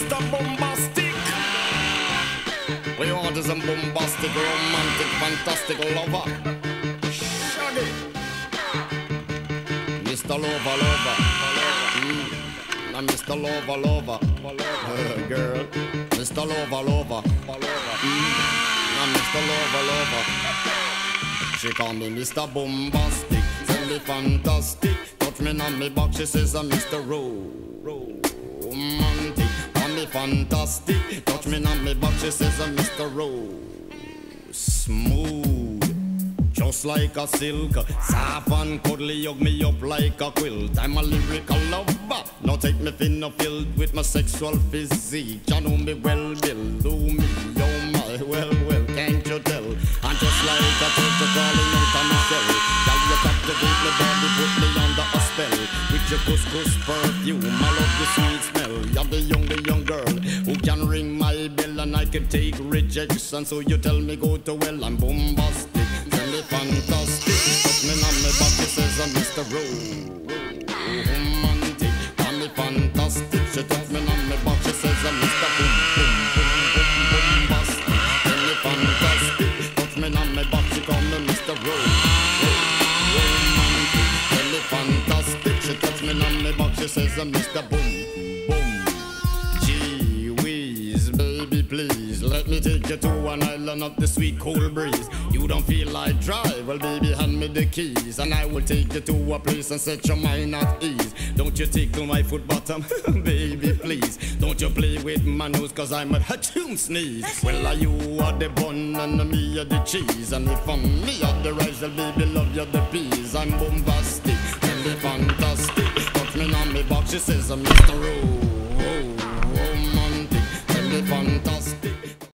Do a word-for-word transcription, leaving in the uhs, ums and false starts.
Mister Bombastic. What you want is a bombastic, romantic, fantastic lover. Shaggy. Mister Lover, lover. Mm. Now Mister Lover, lover. Uh, girl. Mister Lover, lover. Mm. Now Mister Lover, lover. She call me Mister Bombastic. Tell me fantastic. Touch me on me back, she says I'm Mister Romantic. Call me fantastic. Touch me on me back, she says I'm Mister Rose. Smooth, just like a silk. Soft and cuddly, hug me up like a quilt. I'm a lyrical lover. Now take me thin or filled with my sexual physique. You know me well, Bill. Do me, oh my, well, well, can't you tell? I'm just like a turtle calling out on my shell. Girl, you captivate me, body, put me under a spell. With your couscous perfume, I love the sweet smell. You're the young, the young girl who can ring my bell, and I can take rejection. So you tell me go to well, I'm bombastic. Tell me fantastic. Touch me on me back, she says I'm Mister Romantic. Tell me fantastic. She touch me on me back, she says I'm Mister Boom, boom, boom, boom, bombastic. Tell me fantastic. Touch me on me back, she call me Mister Romantic. Tell me fantastic. She touch me on me back, she says I'm Mister Boom, boom. Gee whiz, baby, please let me take you to an island of the sweet cool breeze. You don't feel like drive? Well, baby, hand me the keys, and I will take you to a place and set your mind at ease. Don't you tickle my foot bottom, baby, please. Don't you play with my nose, cause I'm a hatchoon sneeze. Well, are you are the bun and me are the cheese, and if I'm me are the rice, well, baby, love you the peas. I'm bombastic, tell me fantastic. Touch me on me box, she says I'm Mister Romantic. Tell me fantastic.